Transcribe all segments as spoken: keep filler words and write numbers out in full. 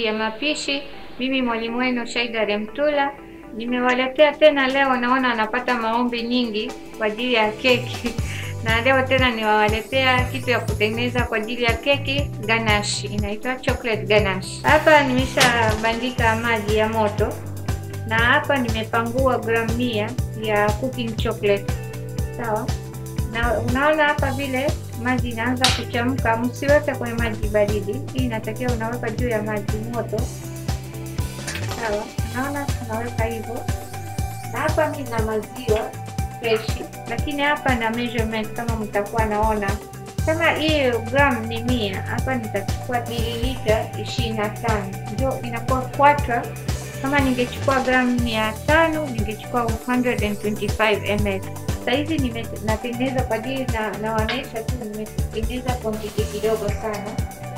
ya mapishi. Mimi mwalimu wenu Shaida Remtula nimewaletea tena leo, naona anapata maombi nyingi kwa ajili ya keki na leo tena niwawaletea kitu ya kutengeneza kwa ajili ya keki ganache, inaitwa chocolate ganache. Hapa nimeshabandika maji ya moto na hapa nimepangua gramu mia ya cooking chocolate. Sawa? Na unaona hapa vile maji inaanza kuchemka, msiweke kwenye maji baridi. Hii inatakiwa unaweka juu ya maji moto. Sawa? Unaona tunaweka hivyo. Na hapa mimi na maziwa fresh, lakini hapa na measurement kama mtakuwa naona. Kama hiyo gramu ni mia, hapa nitachukua mililita ishirini na tano. Ndio inakuwa quarter. Kama ningechukua gramu mia tano, ningechukua one hundred twenty-five milliliters. Saizi nimetengeneza kwa ajili na naonesha tu, nimetengeneza quantity kidogo sana.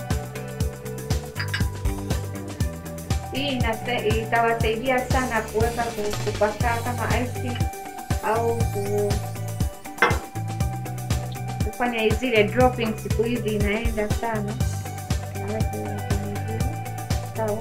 Hii itawasaidia sana kuweka kupaka kama icing au kufanya zile dropping. Siku hizi inaenda sana. Sawa.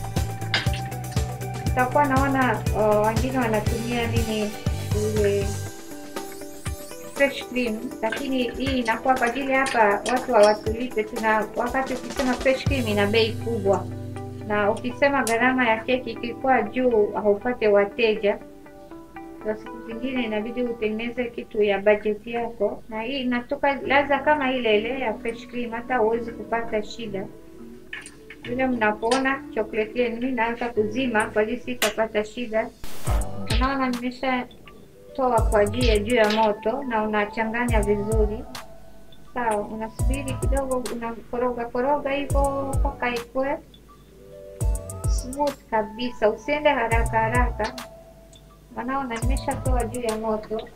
Utakuwa naona wengine wanatumia nini ile fresh cream, lakini hii inakuwa kwa ajili hapa watu hawatulipe. Tuna wakati ukisema fresh cream ina bei kubwa, na ukisema gharama ya keki ikikuwa juu haupate wateja. Kwa siku zingine inabidi utengeneze kitu ya budget yako, na hii inatoka ladha kama ile ile ya fresh cream, hata huwezi kupata shida. Vile mnapoona chocolate yenu inaanza kuzima, kwa hiyo sitapata shida. Unaona nimesha toa kwa ajili ya juu ya moto na unachanganya vizuri. Sawa, unasubiri kidogo, unakoroga koroga hivyo mpaka ikue smooth kabisa. Usiende haraka haraka. Unaona nimeshatoa juu ya moto.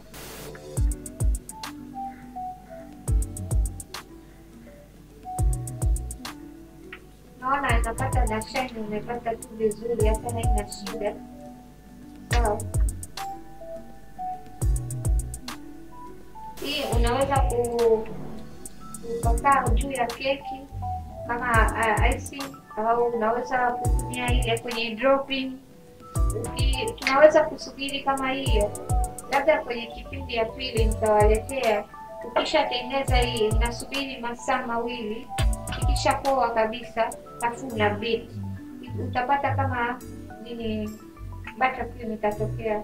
Naona inapata na shine, umepata tu vizuri, hata haina shida. Sawa. Hii unaweza kupaka juu ya keki kama uh, icing, au unaweza kutumia ile kwenye dropping. Uki, tunaweza kusubiri kama hiyo, labda kwenye kipindi ya pili nitawaletea. Ukisha tengeneza hii inasubiri masaa mawili, ikisha poa kabisa afu una bake, utapata kama nini buttercream itatokea.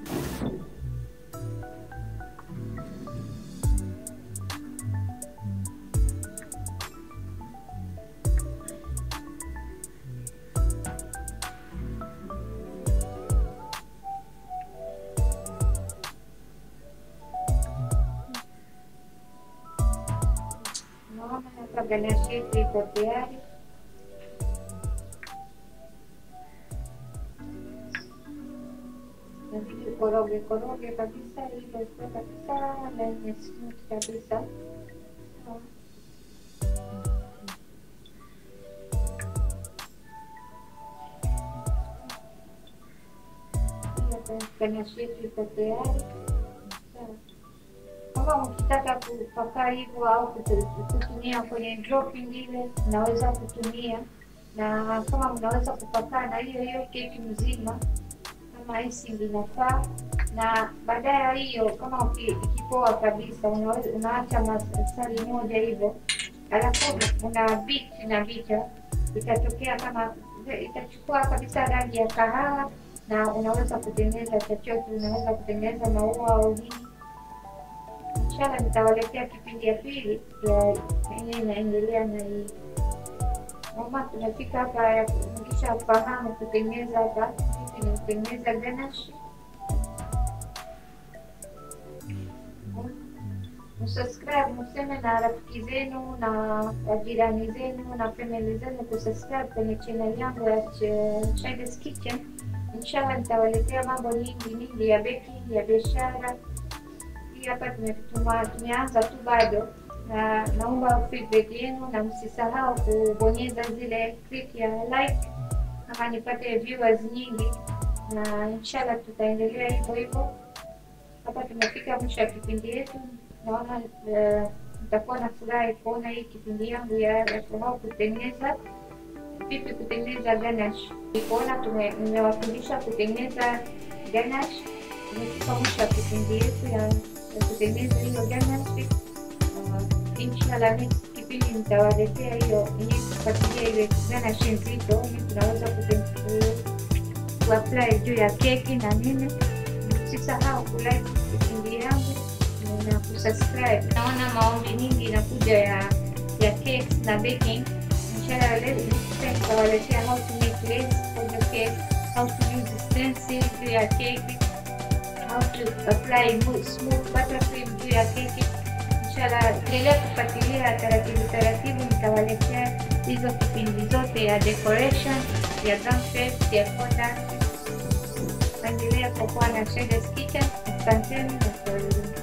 Ganache yetu iko tayari. Nabidi koroge koroge kabisa ili iwe kabisa na yenye smooth kabisa. Ganache yetu iko tayari. Kama ukitaka kupaka hivyo au kutumia kwenye dropping ile, unaweza kutumia. Na kama unaweza kupaka na hiyo hiyo keki mzima kama icing inafaa. Na baadaye hiyo kama ikipoa kabisa, unaweza unaacha masali moja hivyo, alafu una beat na bita, itatokea kama itachukua kabisa rangi ya kahawa, na unaweza kutengeneza chochote. Unaweza kutengeneza maua au nini. Inshallah nitawaletea kipindi ya pili ya yenye inaendelea na hii. Mama tunafika hapa ya kufikisha ufahamu kutengeneza hapa. Mimi nitengeneza ganache. Msubscribe, mseme na rafiki zenu na jirani zenu na family zenu kusubscribe kwenye channel yangu ya Shaida's Kitchen. Inshallah nitawaletea mambo nyingi nyingi ya baking, ya biashara. Hapa tumeanza tu bado, na naomba feedback yenu, na msisahau kubonyeza zile click ya like kama nipate viewers nyingi, na inshallah tutaendelea hivyo hivyo. Hapa tumefika mwisho wa kipindi yetu. Naona nitakuwa na furaha kuona hii kipindi yangu ya kusahau kutengeneza vipi kutengeneza ganache. Nilipoona tumewafundisha kutengeneza ganache, tumefika mwisho wa kipindi yetu ya kutengeneza hiyo ganache. Uh, inshallah next kipindi nitawaletea hiyo ili kufuatilia ile ganache nzito, ili tunaweza kuapply juu ya keki na nini. Usisahau kulike kipindi yangu na kusubscribe. Naona maombi nyingi inakuja ya ya cakes na baking. Inshallah leo nitawaletea how to make lace for the cake, how to use stencil juu ya keki, how to apply smooth buttercream juu ya keki. Inshallah endelea kufuatilia taratibu taratibu, nitawaletea hizo kipindi zote ya decoration, ya gumfest, ya fondant. Endelea kwa kuwa na Shaida's Kitchen. Asanteni na kwaheri.